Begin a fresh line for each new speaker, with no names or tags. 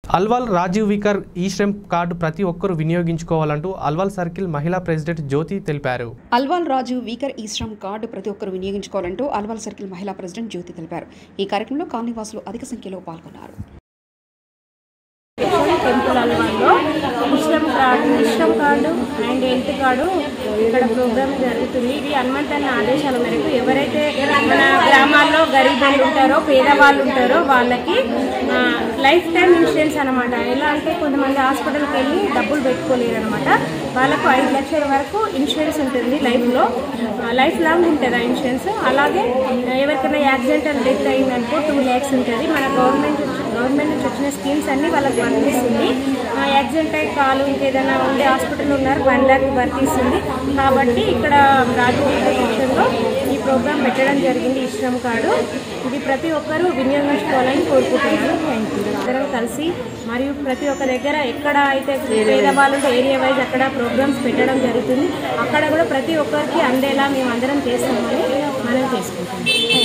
అల్వాల్ రాజీవ్ వికర్ ఈ-శ్రమ్ కార్డు ప్రతి ఒక్కరూ వినియోగించుకోవాలంటూ అల్వాల్ సర్కిల్ మహిళా ప్రెసిడెంట్ జ్యోతి తెలిపారు.
అల్వాల్ రాజీవ్ వికర్ ఈ-శ్రమ్ కార్డు ప్రతి ఒక్కరూ వినియోగించుకోవాలంటూ అల్వాల్ సర్కిల్ మహిళా ప్రెసిడెంట్ జ్యోతి తెలిపారు. ఈ కార్యక్రమంలో కాలనీవాసులు అధిక సంఖ్యలో పాల్గొన్నారు.
టెంపుల్ అల్వాల్లో eShram card and health card ఇక్కడ ప్రోగ్రామ్ జరుగుతుంది. ఇది హనుమంతన్న ఆదేశాల మేరకు ఎవరైతే మన గ్రామాల్లో గరీబులు ఉంటారో పేదవాళ్ళు ఉంటారో వాళ్ళకి లైఫ్ టైం ఇన్సూరెన్స్ అనమాట. ఎలా అంటే కొంతమంది హాస్పిటల్కి వెళ్ళి డబ్బులు పెట్టుకోలేరు అనమాట. వాళ్ళకు 5 లక్షల వరకు ఇన్సూరెన్స్ ఉంటుంది. లైఫ్ లాంగ్ ఉంటుంది ఆ ఇన్సూరెన్స్. అలాగే ఎవరికైనా యాక్సిడెంటల్ డెత్ అయిందనుకో 2 lakhs ఉంటుంది. మన గవర్నమెంట్ నుంచి వచ్చిన స్కీమ్స్ అన్నీ వాళ్ళకి వర్తిస్తుంది. యాక్సిడెంట్ అయ్యి కాలు ఇంకేదైనా ఉండే హాస్పిటల్ ఉన్నారు 1 lakh వర్తిస్తుంది. కాబట్టి ఇక్కడ రాజకీయ పక్షంలో ఈ ప్రోగ్రాం పెట్టడం జరిగింది ఈ-శ్రమ్ కార్డు. ఇది ప్రతి ఒక్కరూ వినియోగించుకోవాలని కోరుకుంటున్నాను. Thank you. అందరం కలిసి మరియు ప్రతి ఒక్క దగ్గర ఎక్కడ అయితే పేదవాళ్ళు ఏరియా వైజ్ అక్కడ ప్రోగ్రామ్స్ పెట్టడం జరుగుతుంది. అక్కడ కూడా ప్రతి ఒక్కరికి అందేలా మేము అందరం చేస్తామని మనం చేసుకుంటాం.